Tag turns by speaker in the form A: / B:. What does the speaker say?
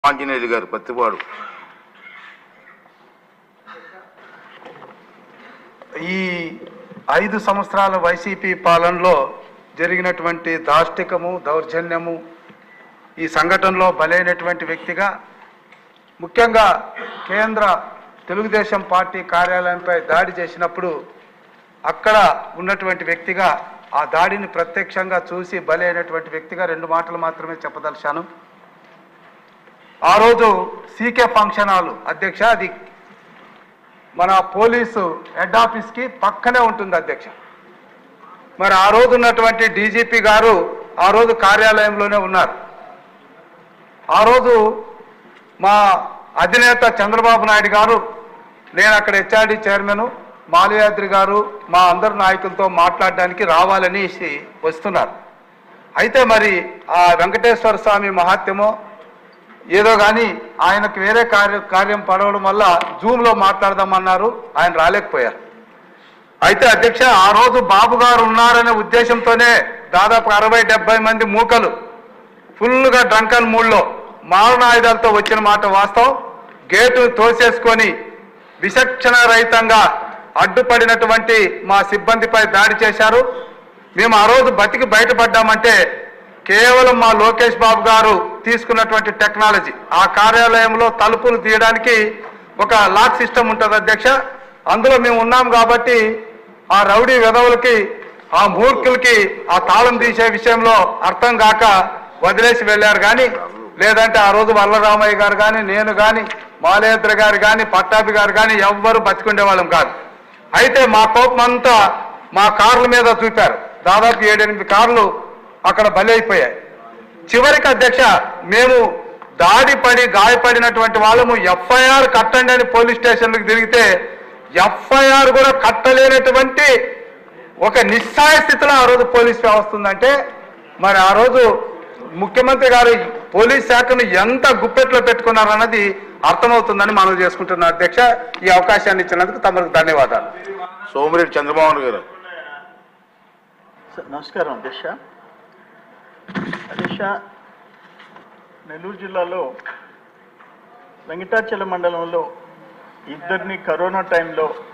A: ఆంజనేయులు గారు పత్తివాడు.
B: ఈ 5 సంవత్సరాల వైసీపీ పాలనలో జరిగినటువంటి దాష్టికము, దౌర్జన్యము, ఈ సంఘటనలో బలైనటువంటి వ్యక్తిగా, ముఖ్యంగా కేంద్ర తెలుగుదేశం పార్టీ కార్యాలయంపై దాడి చేసినప్పుడు అక్కడ ఉన్నటువంటి వ్యక్తిగా, ఆ దాడిని ప్రత్యక్షంగా చూసి బలైనటువంటి వ్యక్తిగా 2 మాటలు మాత్రమే చెప్పదలిచాను. ఆ రోజు సీకే ఫంక్షన్ హాల్ అధ్యక్ష, అది మన పోలీసు హెడ్ ఆఫీస్కి పక్కనే ఉంటుంది అధ్యక్ష. మరి ఆ రోజు ఉన్నటువంటి డీజీపీ గారు ఆ రోజు కార్యాలయంలోనే ఉన్నారు. ఆ రోజు మా అధినేత చంద్రబాబు నాయుడు గారు, నేను అక్కడ హెచ్ఆర్డీ చైర్మన్ మాలయాద్రి గారు మా అందరి నాయకులతో మాట్లాడడానికి రావాలని వస్తున్నారు. అయితే మరి ఆ వెంకటేశ్వర స్వామి మహాత్మ్యమో ఏదో కానీ ఆయనకు వేరే కార్యం పడవడం వల్ల జూమ్లో మాట్లాడదామన్నారు, ఆయన రాలేకపోయారు. అయితే అధ్యక్ష, ఆ రోజు బాబు గారు ఉన్నారనే ఉద్దేశంతోనే దాదాపు 60-70 మంది మూకలు ఫుల్గా డ్రంకన్ మూడ్లో మారణాయుధాలతో వచ్చిన మాట వాస్తవం. గేటు తోసేసుకొని విచక్షణ రహితంగా అడ్డుపడినటువంటి మా సిబ్బందిపై దాడి చేశారు. మేము ఆ రోజు బతికి బయటపడ్డామంటే కేవలం మా లోకేష్ బాబు గారు తీసుకున్నటువంటి టెక్నాలజీ. ఆ కార్యాలయంలో తలుపులు తీయడానికి ఒక లాక్ సిస్టమ్ ఉంటుంది అధ్యక్ష, అందులో మేము ఉన్నాం కాబట్టి ఆ రౌడీ వెధవులకి, ఆ మూర్ఖులకి ఆ తాళం తీసే విషయంలో అర్థం కాక వదిలేసి వెళ్ళారు. కానీ లేదంటే ఆ రోజు వల్లరామయ్య గారు కానీ, నేను కానీ, మాలేద్ర గారు కానీ, పట్టాభి గారు కానీ ఎవ్వరు బతికుండే వాళ్ళం కాదు. అయితే మా కోపం అంతా మా కార్ల మీద చూపారు. దాదాపు 7-8 కార్లు అక్కడ బలి అయిపోయాయి. చివరికి అధ్యక్ష, మేము దాడిపడి గాయపడినటువంటి వాళ్ళము ఎఫ్ఐఆర్ కట్టండి అని పోలీస్ స్టేషన్లకు తిరిగితే ఎఫ్ఐఆర్ కూడా కట్టలేనటువంటి ఒక నిస్సాయ స్థితిలో ఆ రోజు పోలీస్ వ్యవస్థ ఉందంటే, మరి ఆ రోజు ముఖ్యమంత్రి గారు పోలీస్ శాఖను ఎంత గుప్పెట్లో పెట్టుకున్నారన్నది అర్థమవుతుందని మనం చేసుకుంటున్నాం అధ్యక్ష. ఈ అవకాశాన్ని ఇచ్చినందుకు తమకు ధన్యవాదాలు.
A: సోమిరెడ్డి చంద్రబాబు గారు.
C: నమస్కారం అధ్యక్ష. అధ్యక్ష, నెల్లూరు జిల్లాలో వెంకటాచల మండలంలో 2 కరోనా టైంలో